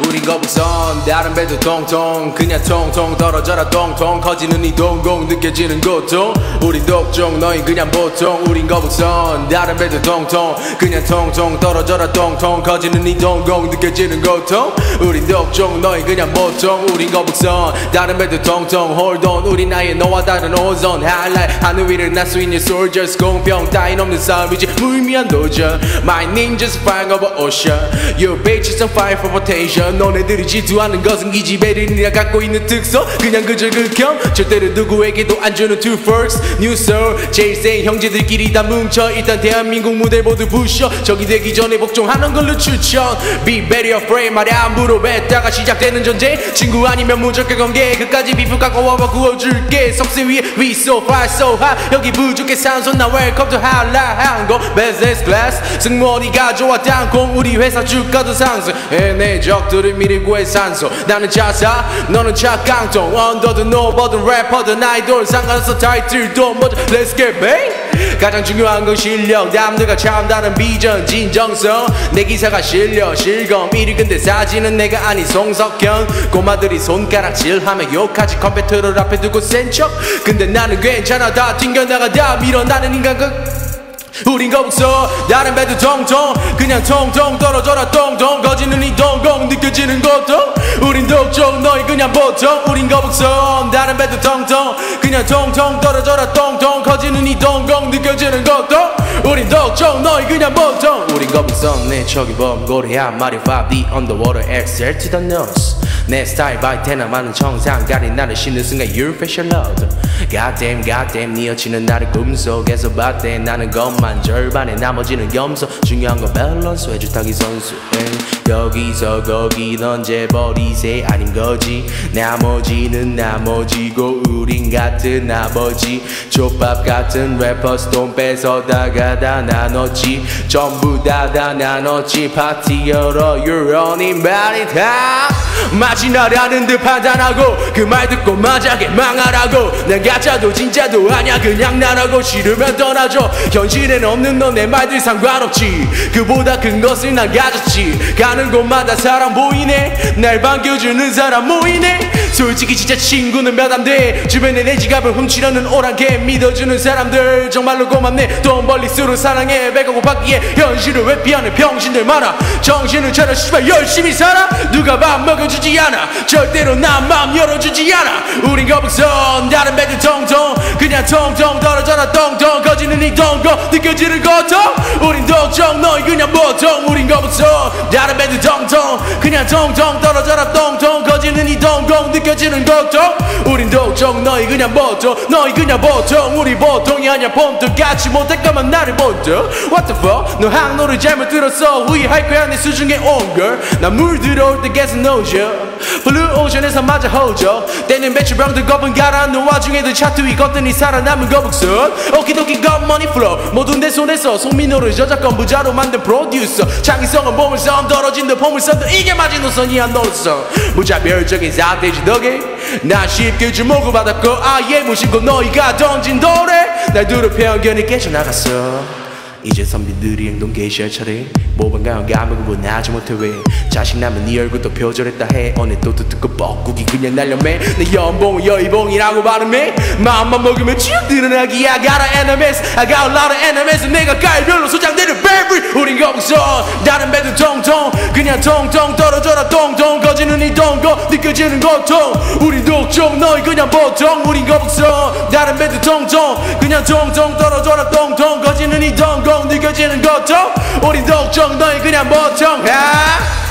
우린 거북선 다른 배도 통통 그냥 통통 떨어져라 통통 커지는 이 동공 느껴지는 고통 우린 독종 너희 그냥 보통 우린 거북선 다른 배도 통통 그냥 통통 떨어져라 통통 커지는 이 동공 느껴지는 고통 우린 독종 너희 그냥 보통 우린 거북선 다른 배도 통통 hold on 우린 아예 너와 다른 오존 highlight 하늘 위를 날 수 있는 soldiers 공평 따윈 없는 싸움이지 무의미한 도전 My ninjas flying over ocean Your bitches on fire for potential 너네들이 질투하는 것은 이 지배를 갖고 있는 특성 그냥 그저 극혐 절대로 누구에게도 안 주는 two first new soul 제일 센 형제들끼리 다 뭉쳐 일단 대한민국 무대 모두 부셔 적이 되기 전에 복종하는 걸로 추천 Be very afraid 말야 함부로 뱉다가 시작되는 전쟁 친구 아니면 무조건 관계 끝까지 비프 갖고 와봐 구워줄게 석쇠 위에 we so fly so high 여기 부족해 산소 나 welcome to highlight 항공 business class 승무원이 가져와 땅콩 우리 회사 주가도 상승 내 적들을 미리 구해 산소 나는 자사 너는 차깡통 언더든 오버든 래퍼든 아이돌 상관없어 타이틀도 먼저 Let's get paid 가장 중요한 건 실력 남들과 참 다른 비전 진정성 내 기사가 실력 실검 1위 근데 사진은 내가 아닌 송석현 꼬마들이 손가락질하며 욕하지 컴퓨터를 앞에 두고 센 척 근데 나는 괜찮아 다 튕겨나가 다 밀어나는 인간 우린 거북선 다른 배도 통통 그냥 통통 떨어져라 통통 거지는 이 동공 느껴지는 고통 우린 독종 너희 그냥 보통 우린 거북선 다른 배도 통통 그냥 통통 떨어져라 통통 거지는 이 동공 느껴지는 고통 우린 독종 너희 그냥 보통 우린 거북선 내 척이 범고래야 말이 5D underwater exhale to the nose 내 스타일 바이테나 많은 청상 가린 나를 신는 순간 You're fashion load Goddamn goddamn 니어치는 나를 꿈속에서 봤대 나는 것만 절반에 나머지는 염소 중요한 건 밸런스 외줄타기 선수 여기서 거기 던져버리세 아닌 거지 나머지는 나머지고 우린 같은 아버지 족밥 같은 래퍼스 돈 뺏어다가 다 나눴지 전부 다 나눴지 파티 열어 You're running body time 마치 나라는 듯 판단하고 그 말 듣고 만약에 망하라고 난 가짜도 진짜도 아냐 그냥 나라고 싫으면 떠나줘 현실엔 없는 너 내 말들 상관없지 그보다 큰 것을 난 가졌지 가는 곳마다 사람 보이네 날 반겨주는 사람 모이네 솔직히 진짜 친구는 몇 안 돼 주변에 내 지갑을 훔치려는 오랑개 믿어주는 사람들 정말로 고맙네 돈 벌릴수록 사랑해 배가 고팠기에 현실을 회피하는 병신들 많아 정신을 차려 씨발 열심히 살아 누가 밥 먹여주지 않아 절대로 난 마음 열어주지 않아 우린 거북선 다른 배들 통통 그냥 통통 떨어져라 통통 거지는 이 동공 느껴지는 고통 우린 독종 너희 그냥 보통 우린 거북선 다른 배들 통통 그냥 통통 떨어져라 통통 거지는 이 동공 느껴지는 고통 우린 독종 너희 그냥 보통 너희 그냥 보통 우리 보통이 아니야 봄도 같이 못할 거면 나를 본다 What the fuck 너 항로를 잘못 들었어 후회할 거야 내 수중에 온 걸 난 물 들어올 때 계속 놓으셔 블루오션에서 맞아 호죠 때는 배추병들 거분 가라앉는 와중에도 차트 위 걷더니 살아남은 거북선 오키도키 got flow 모두 내 손에서 송민호를 저작권 부자로 만든 프로듀서 창의성은 보물섬 떨어진 듯 보물섬도 이게 마지노선이야 노선 무차별적인 사태지 덕에 난 쉽게 주목을 받았고 아예 무심코 너희가 던진 노래 날 두루 편견이 깨져나갔어 이제 선비들이 행동 개시할 차례 모방가한 감옥을 원하지 못해 왜 자신나면 네 얼굴도 표절했다 해 어느 또 듣고 뻐꾸기 그냥 날려매 내 연봉은 여의봉이라고 발음해 마음만 먹으면 쭉 드러나기 I got an enemies I got a lot of enemies 내가 깔별로 소장되는 baby 우린 거북선 다른 배들 통통 그냥 통통 떨어져라 통통 거지는 이 동공 느껴지는 고통 우린 독종 너희 그냥 보통 우린 거북선 다른 배들 통통 그냥 통통 떨어져라 통통 거지는 이 동공 느껴지는 고통 우린 독종 너희 그냥 보통